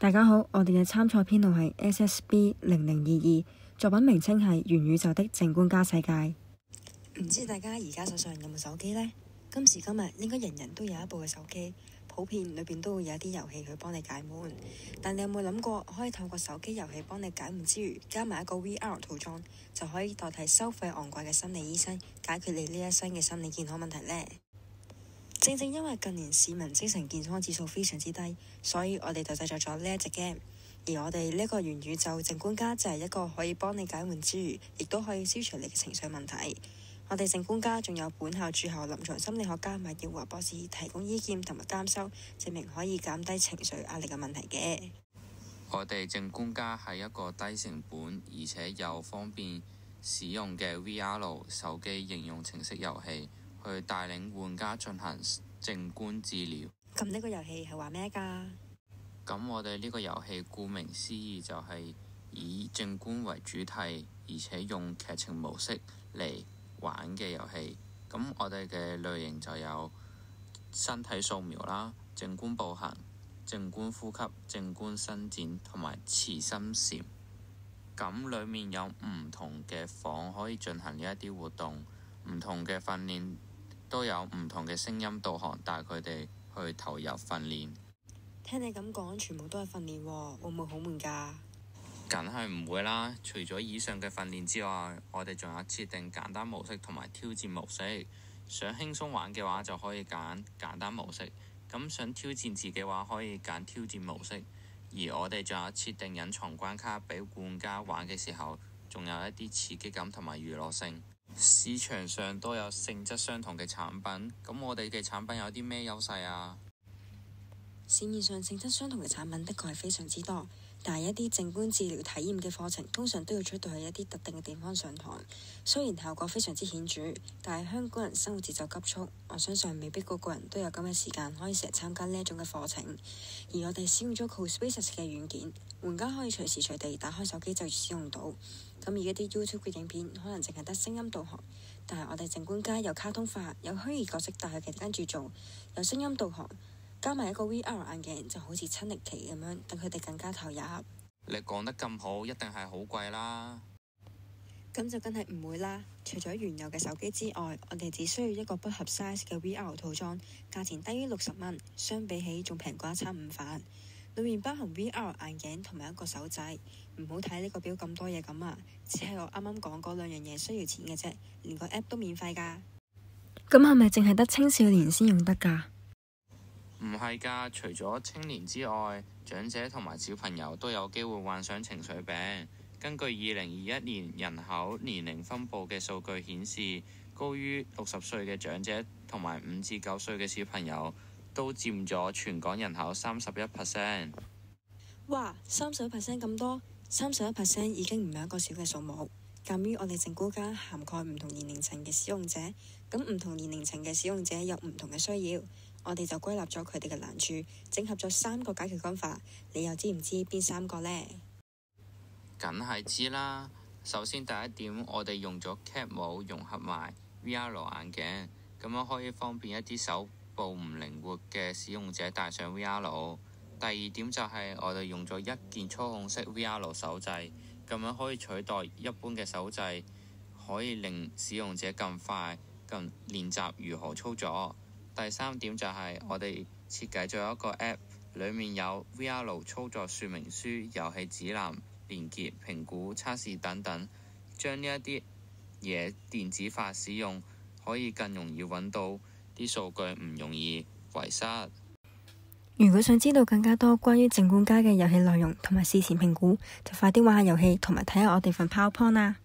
大家好，我哋嘅參賽編號係 SSB0022，作品名稱係元宇宙的靜觀家世界。 唔知大家而家手上有冇手機呢？今時今日應該人人都有一部嘅手機，普遍裏邊都會有一啲遊戲去幫你解悶。但你有冇諗過可以透過手機遊戲幫你解悶之餘，加埋一個 VR 套裝，就可以代替收費昂貴嘅心理醫生，解決你呢一生嘅心理健康問題呢？正正因為近年市民精神健康指數非常之低，所以我哋就製作咗呢一隻 game。而我哋呢個元宇宙靜觀家就係一個可以幫你解悶之餘，亦都可以消除你嘅情緒問題。我哋靜觀家仲有本校駐校臨床心理學家麥耀華博士提供意見同埋監修，證明可以減低情緒壓力嘅問題嘅。 我哋靜觀家係一個低成本而且又方便使用嘅 VR 手機應用程式遊戲，去帶領玩家進行靜觀治療。 咁呢個遊戲係話咩㗎？ 咁我哋呢個遊戲顧名思義就係以靜觀為主題，而且用劇情模式嚟玩嘅遊戲。咁我哋嘅類型就有身體掃描啦、靜觀步行、靜觀呼吸、靜觀伸展同埋慈心禪。咁裡面有唔同嘅房可以進行呢一啲活動，唔同嘅訓練都有唔同嘅聲音導航帶佢哋去投入訓練。 聽你咁講，全部都係訓練喎，會唔會好悶㗎？ 梗係唔會啦！除咗以上嘅訓練之外，我哋仲有設定簡單模式同埋挑戰模式。想輕鬆玩嘅話就可以揀簡單模式，咁想挑戰自己嘅話可以揀挑戰模式。而我哋仲有設定隱藏關卡俾玩家玩嘅時候，仲有一啲刺激感同埋娛樂性。市場上都有性質相同嘅產品，咁我哋嘅產品有啲咩優勢啊？ 市面上性質相同嘅產品的確係非常之多，但係一啲靜觀治療體驗嘅課程通常都要出到去一啲特定嘅地方上堂。雖然效果非常之顯著，但係香港人生活節奏急促，我相信未必個個人都有咁嘅時間可以成日參加呢一種嘅課程。而我哋使用咗 CoSpaces 嘅軟件，玩家可以隨時隨地打開手機就使用到。咁而一啲 YouTube 嘅影片可能淨係得聲音導航，但係我哋靜觀家有卡通化，有虛擬角色帶佢哋跟住做，有聲音導航。加埋一個 VR 眼鏡就好似親歷其咁樣，等佢哋更加投入。 你講得咁好，一定係好貴啦。 咁就真係唔會啦。除咗原有嘅手機之外，我哋只需要一個不合 size 嘅 VR 套裝，價錢低於60蚊，相比起仲平過一餐午飯。裡面包含 VR 眼鏡同埋一個手掣。唔好睇呢個表咁多嘢咁啊，只係我啱啱講嗰兩樣嘢需要錢嘅啫，連個 app 都免費㗎。 咁係咪淨係得青少年先用得㗎？ 唔係㗎，除咗青年之外，長者同埋小朋友都有機會患上情緒病。根據2021年人口年齡分佈嘅數據顯示，高於60歲嘅長者同埋5至9歲嘅小朋友都佔咗全港人口31%。 哇，31% 咁多，31% 已經唔係一個小嘅數目。鑑於我哋靜觀家涵蓋唔同年齡層嘅使用者，咁唔同年齡層嘅使用者有唔同嘅需要。我哋就歸納咗佢哋嘅難處，整合咗3個解決方法。你又知唔知邊3個呢？ 梗係知啦。首先第一點，我哋用咗 Cap 帽融合埋 VR 眼鏡，咁樣可以方便一啲手部唔靈活嘅使用者戴上 VR。第二點就係我哋用咗一鍵操控式 VR 手掣，咁樣可以取代一般嘅手掣，可以令使用者更快更練習如何操作。第三點就係我哋設計咗一個 App， 裡面有 VR 操作說明書、遊戲指南、連結、評估、測試等等，將呢一啲嘢電子化使用，可以更容易揾到啲數據，唔容易遺失。 如果想知道更加多關於靜觀家嘅遊戲內容同埋事前評估，就快啲玩下遊戲同埋睇下我哋份 PowerPoint 啦。